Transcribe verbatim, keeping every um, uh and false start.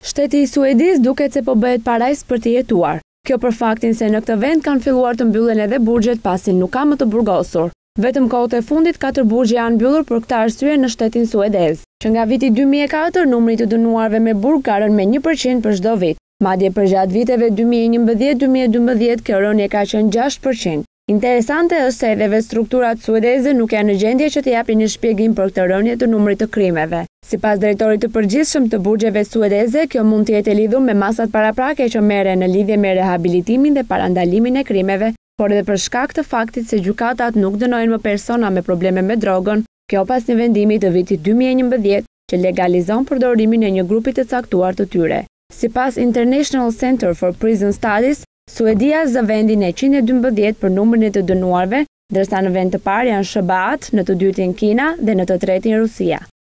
Shteti i Suedis duket se po bëhet parajs për të jetuar. Kjo për faktin se në këtë vend kanë filluar të mbyllen edhe burgjet pasi nuk ka më të burgosur. Vetëm kohët e fundit katër burgje janë mbyllur për këtë arsye në shtetin suedez, që nga viti dy mijë e katër numri i të dënuarve me burg ka rënë me një përqind për çdo vit. Madje për gjatë viteve dy mijë e njëmbëdhjetë dy mijë e dymbëdhjetë kjo rënje ka qenë gjashtë përqind. Interesante është se edhe strukturat suedeze nuk janë në gjendje që të japin një shpjegim për këtë rënje të numrit të krimeve. Sipas drejtorit të përgjithshëm të burgjeve suedeze, kjo mund të jetë e lidhur me masat paraprake që merren në lidhje me rehabilitimin dhe parandalimin e krimeve, por edhe për shkak të faktit se gjykatat nuk dënojnë më persona me probleme me drogën, kjo pas një vendimi të vitit dy mijë e njëmbëdhjetë që legalizon përdorimin e një grupi të caktuar të tyre. Sipas International Center for Prison Studies, Suedia zë vendin e njëqind e dymbëdhjetë për numrin e të dënuarve, ndërsa në vend të parë janë S B A-t, në të dytin Kina dhe në të tretin Rusia.